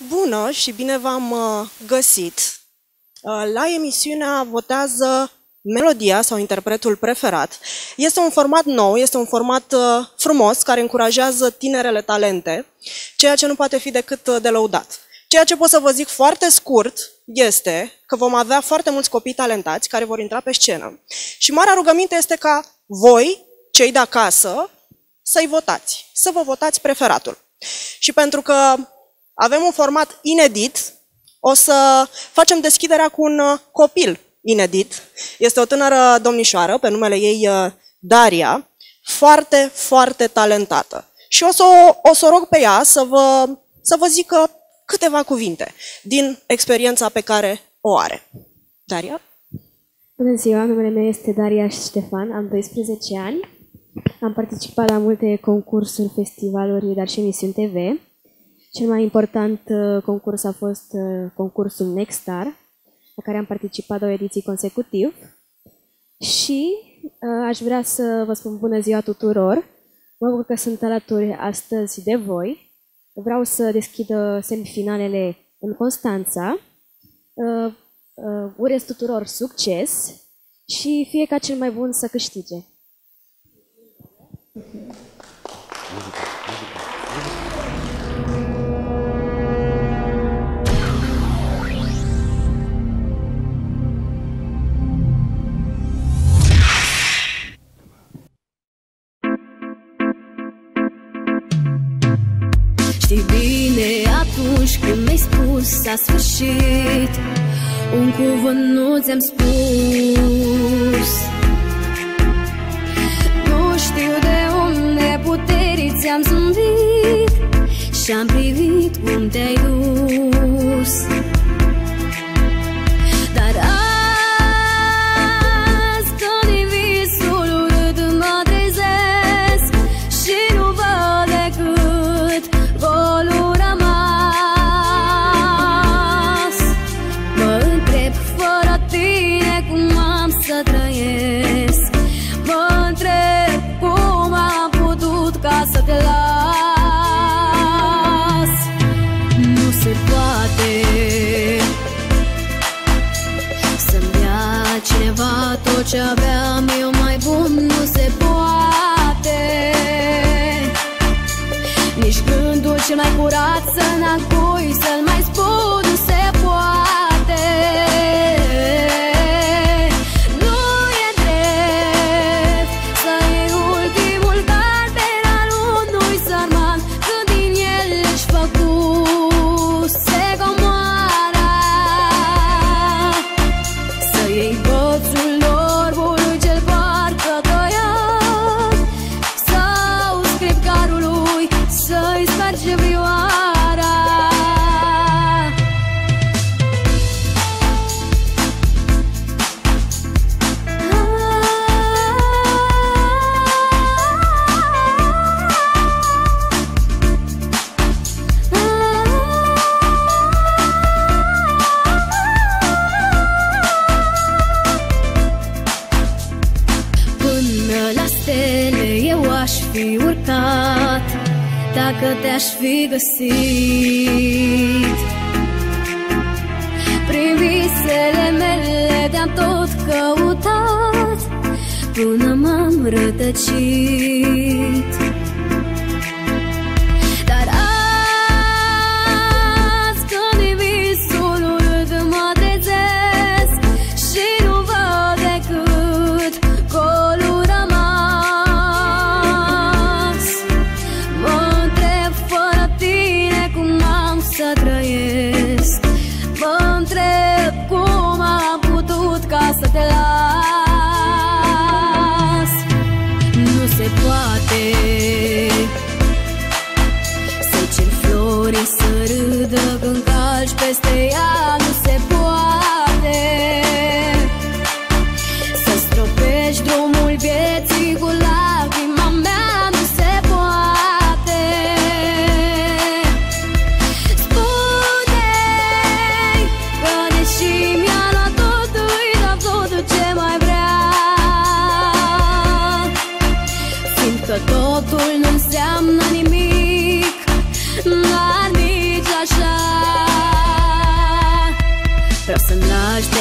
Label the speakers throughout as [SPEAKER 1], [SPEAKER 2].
[SPEAKER 1] Bună și bine v-am găsit la emisiunea Votează Melodia sau Interpretul Preferat. Este un format nou, este un format frumos care încurajează tinerele talente, ceea ce nu poate fi decât de lăudat. Ceea ce pot să vă zic foarte scurt este că vom avea foarte mulți copii talentați care vor intra pe scenă și marea rugăminte este ca voi, cei de acasă, să-i votați, să vă votați preferatul. Și pentru că avem un format inedit, o să facem deschiderea cu un copil inedit. Este o tânără domnișoară, pe numele ei Daria, foarte, foarte talentată. Și o să o rog pe ea să vă zică câteva cuvinte din experiența pe care o are. Daria?
[SPEAKER 2] Bună ziua, numele meu este Daria Ștefan, am 12 ani. Am participat la multe concursuri, festivaluri, dar și emisiuni TV. Cel mai important concurs a fost concursul Next Star, la care am participat 2 ediții consecutiv. Și aș vrea să vă spun bună ziua tuturor. Mă bucur că sunt alături astăzi de voi. Vreau să deschid semifinalele în Constanța. Urez tuturor succes și fie ca cel mai bun să câștige.
[SPEAKER 3] Știi bine atunci când mi-ai spus s-a sfârșit, un cuvânt nu ți-am spus. Nu știu de unde puterii ți-am zâmbit și-am privit cum te-ai dus. Dar azi când din visul urât mă trezesc și nu văd decât golul rămas, mă întreb fără tine cum am să trăiesc, mă întreb cum am putut ca să te las. Nu se poate să-mi ia cineva tot ce aveam eu mai bun, nu se poate. Nici gândul cel mai curat să înapoi să-l mai spun, nu se poate. Nu e drept să iei ultimul carper al unui sărman când din el își făcuse comoara, să iei boțul orbului cel parcă tăiat sau scripcarului să-i sparge vioara. Până la stele eu aș fi urcat dacă te-aș fi găsit. Prin visele mele te-am tot căutat până m-am rătăcit. Dar azi când din visul urât mă trezesc și nu văd decât golul rămas, mă întreb fără tine cum am să trăiesc, mă întreb cum am putut ca să te las. Nu se poate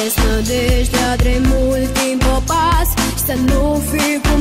[SPEAKER 3] nădejdea de mult timp o pas. Să nu fi